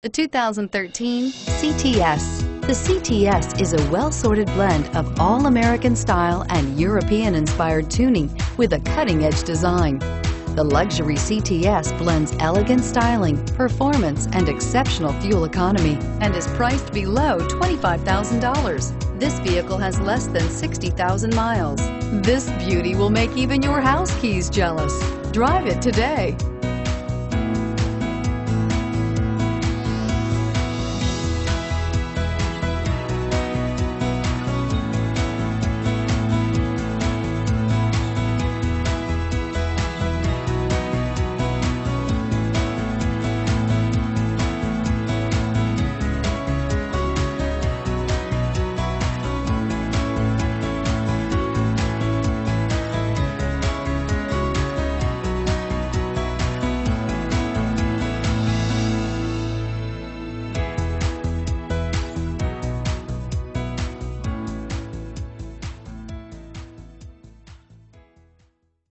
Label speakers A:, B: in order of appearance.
A: The 2013 CTS. The CTS is a well-sorted blend of all-American style and European-inspired tuning with a cutting-edge design. The luxury CTS blends elegant styling, performance, and exceptional fuel economy and is priced below $25,000. This vehicle has less than 60,000 miles. This beauty will make even your house keys jealous. Drive it today.